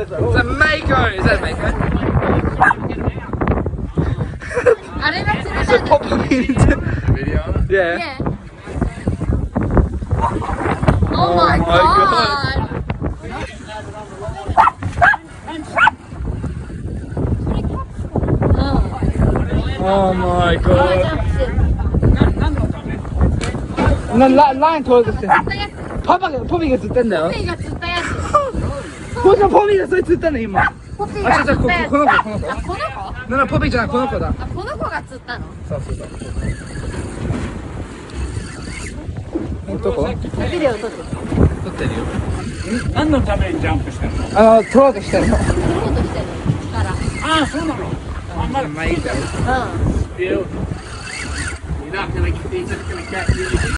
a Mako. Is that a Mako? So pop up into video. Yeah. Oh my god. Oh my god. 난 라인 도와줬어. 포비가 뜯던데요? 포비가釣ったやつ。 호자 포비가 써 뜯다네 임마. 아 진짜この子。 あ、この子？ 나는 포비잖아この子だ。 あ、この子が釣ったの？ そう。どこ？ ビデオ撮ってる。 撮ってるよ。 何のためにジャンプしてるの？ 撮ろうとしてるの。 撮ろうとしてるから。 ああ、そうなの。 まあいいじゃん。 うん。 You're not gonna catch you.